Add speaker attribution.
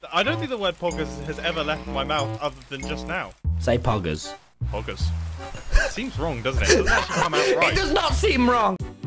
Speaker 1: I don't think the word poggers has ever left my mouth other than just now.
Speaker 2: Say poggers.
Speaker 1: Poggers. Seems wrong, doesn't it? It doesn't actually come out right.
Speaker 2: It does not seem wrong.